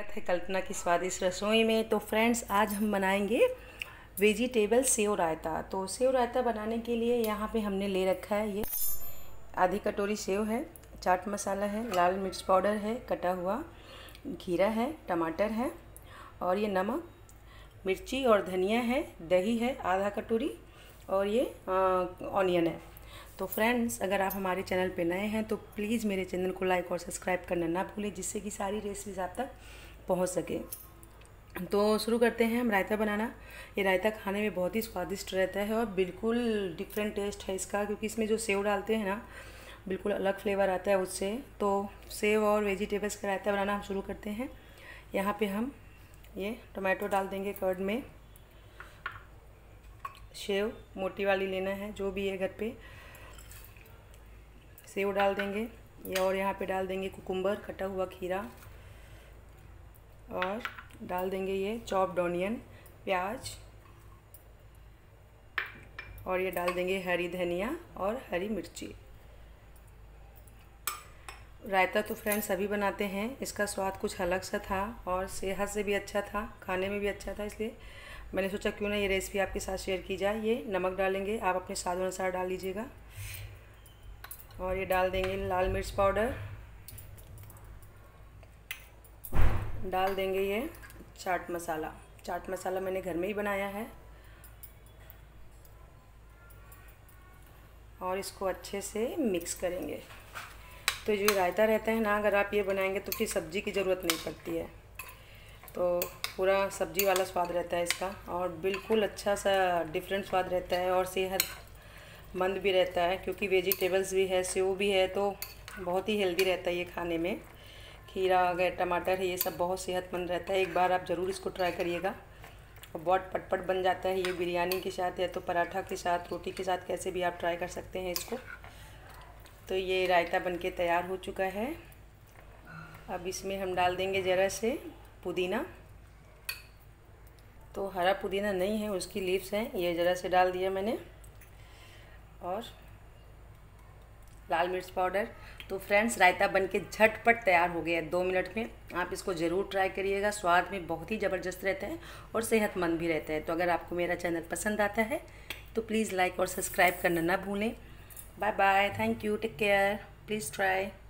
स्वागत है कल्पना की स्वादिष्ट रसोई में। तो फ्रेंड्स, आज हम बनाएंगे वेजिटेबल सेव रायता। तो सेव रायता बनाने के लिए यहाँ पे हमने ले रखा है ये आधी कटोरी सेव है, चाट मसाला है, लाल मिर्च पाउडर है, कटा हुआ खीरा है, टमाटर है और ये नमक, मिर्ची और धनिया है, दही है आधा कटोरी और ये ऑनियन है। तो फ्रेंड्स, अगर आप हमारे चैनल पे नए हैं तो प्लीज़ मेरे चैनल को लाइक और सब्सक्राइब करना ना भूलें, जिससे कि सारी रेसिपीज़ आप तक पहुंच सके। तो शुरू करते हैं हम रायता बनाना। ये रायता खाने में बहुत ही स्वादिष्ट रहता है और बिल्कुल डिफरेंट टेस्ट है इसका, क्योंकि इसमें जो सेव डालते हैं ना, बिल्कुल अलग फ्लेवर आता है उससे। तो सेव और वेजिटेबल्स का रायता बनाना हम शुरू करते हैं। यहाँ पे हम ये टमाटो डाल देंगे कर्ड में, सेव मोटी वाली लेना है जो भी है घर पे, सेव डाल देंगे ये, और यहाँ पे डाल देंगे कुकुम्बर, कटा हुआ खीरा, और डाल देंगे ये चॉप्ड ऑनियन, प्याज, और ये डाल देंगे हरी धनिया और हरी मिर्ची। रायता तो फ्रेंड्स सभी बनाते हैं, इसका स्वाद कुछ अलग सा था और सेहत से भी अच्छा था, खाने में भी अच्छा था, इसलिए मैंने सोचा क्यों ना ये रेसिपी आपके साथ शेयर की जाए। ये नमक डालेंगे, आप अपने स्वाद अनुसार डाल लीजिएगा, और ये डाल देंगे लाल मिर्च पाउडर, डाल देंगे ये चाट मसाला। चाट मसाला मैंने घर में ही बनाया है, और इसको अच्छे से मिक्स करेंगे। तो जो रायता रहता है ना, अगर आप ये बनाएंगे तो फिर सब्ज़ी की ज़रूरत नहीं पड़ती है, तो पूरा सब्ज़ी वाला स्वाद रहता है इसका, और बिल्कुल अच्छा सा डिफरेंट स्वाद रहता है और सेहतमंद भी रहता है, क्योंकि वेजिटेबल्स भी है, सेव भी है, तो बहुत ही हेल्दी रहता है ये खाने में। खीरा अगर टमाटर है, ये सब बहुत सेहतमंद रहता है। एक बार आप ज़रूर इसको ट्राई करिएगा, और बहुत पटपट बन जाता है ये। बिरयानी के साथ या तो पराठा के साथ, रोटी के साथ, कैसे भी आप ट्राई कर सकते हैं इसको। तो ये रायता बनके तैयार हो चुका है। अब इसमें हम डाल देंगे ज़रा से पुदीना। तो हरा पुदीना नहीं है, उसकी लीव्स हैं, ये ज़रा से डाल दिया मैंने, और लाल मिर्च पाउडर। तो फ्रेंड्स, रायता बनके झटपट तैयार हो गया 2 मिनट में। आप इसको ज़रूर ट्राई करिएगा, स्वाद में बहुत ही ज़बरदस्त रहता है और सेहतमंद भी रहता है। तो अगर आपको मेरा चैनल पसंद आता है तो प्लीज़ लाइक और सब्सक्राइब करना ना भूलें। Bye bye, thank you, take care, please try.